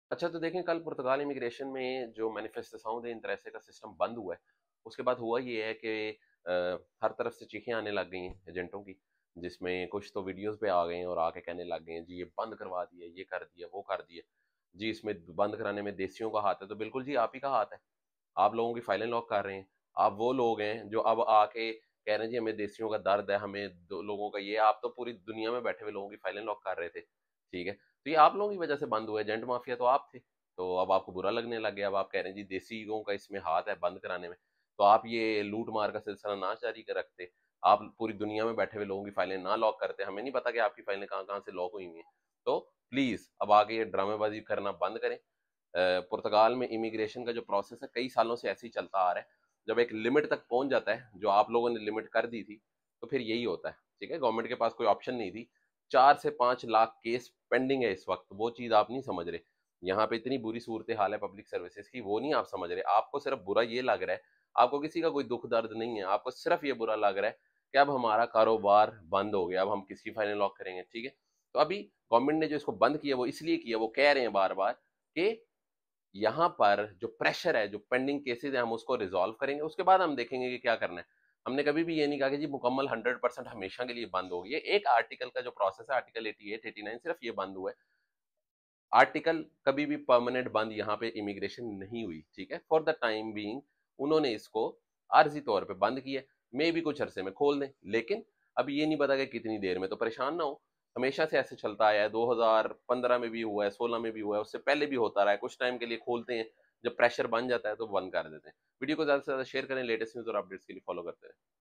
अच्छा, तो देखें, कल पुर्तगाल इमिग्रेशन में जो मैनिफेस्टेशन दे इंटरेसे का सिस्टम बंद हुआ है, उसके बाद हुआ ये है कि अ, हर तरफ से चीखें आने लग गई हैं एजेंटों की, जिसमें कुछ तो वीडियोस पे आ गए हैं और आके कहने लग गए हैं जी ये बंद करवा दिया, ये कर दिया, वो कर दिया। जी इसमें बंद कराने में देसियों का हाथ है, तो बिल्कुल जी आप ही का हाथ है। आप लोगों की फाइलें लॉक कर रहे हैं। आप वो लोग हैं जो अब आके कह रहे हैं जी हमें देसियों का दर्द है, हमें लोगों का ये, आप तो पूरी दुनिया में बैठे हुए लोगों की फाइलें लॉक कर रहे थे, ठीक है। तो ये आप लोगों की वजह से बंद हुआ। एजेंट माफिया तो आप थे, तो अब आपको बुरा लगने लग गया। अब आप कह रहे हैं जी देसियों का इसमें हाथ है बंद कराने में। तो आप ये लूट मार का सिलसिला ना जारी कर रखते, आप पूरी दुनिया में बैठे हुए लोगों की फाइलें ना लॉक करते। हमें नहीं पता कि आपकी फाइलें कहाँ कहाँ से लॉक हुई हुई हैं। तो प्लीज अब आगे ये ड्रामेबाजी करना बंद करें। पुर्तगाल में इमिग्रेशन का जो प्रोसेस है कई सालों से ऐसे ही चलता आ रहा है। जब एक लिमिट तक पहुंच जाता है, जो आप लोगों ने लिमिट कर दी थी, तो फिर यही होता है, ठीक है। गवर्नमेंट के पास कोई ऑप्शन नहीं थी। 4 से 5 लाख केस पेंडिंग है इस वक्त, वो चीज आप नहीं समझ रहे। यहाँ पे इतनी बुरी सूरत हाल है पब्लिक सर्विसेज की, वो नहीं आप समझ रहे। आपको सिर्फ बुरा ये लग रहा है, आपको किसी का कोई दुख दर्द नहीं है, आपको सिर्फ ये बुरा लग रहा है कि अब हमारा कारोबार बंद हो गया, अब हम किसकी फाइलें लॉक करेंगे, ठीक है। तो अभी गवर्नमेंट ने जो इसको बंद किया वो इसलिए किया, वो कह रहे हैं बार बार कि यहाँ पर जो प्रेशर है, जो पेंडिंग केसेस है, हम उसको रिजॉल्व करेंगे, उसके बाद हम देखेंगे कि क्या करना है। हमने कभी भी ये नहीं कहा कि जी मुकम्मल 100% हमेशा के लिए बंद होगी। ये एक आर्टिकल का जो प्रोसेस है, आर्टिकल 88 89, सिर्फ ये बंद हुआ है। आर्टिकल कभी भी परमानेंट बंद यहाँ पे इमिग्रेशन नहीं हुई, ठीक है। फॉर द टाइम बीइंग उन्होंने इसको आर्जी तौर पे बंद किया। मे भी कुछ अरसे में खोल दें, लेकिन अब ये नहीं पता कि कितनी देर में। तो परेशान ना हो, हमेशा से ऐसे चलता आया है। 2015 में भी हुआ है, 16 में भी हुआ है, उससे पहले भी होता रहा है। कुछ टाइम के लिए खोलते हैं, जब प्रेशर बन जाता है तो बंद कर देते हैं। वीडियो को ज्यादा से ज्यादा शेयर करें, लेटेस्ट न्यूज और अपडेट्स के लिए फॉलो करते हैं।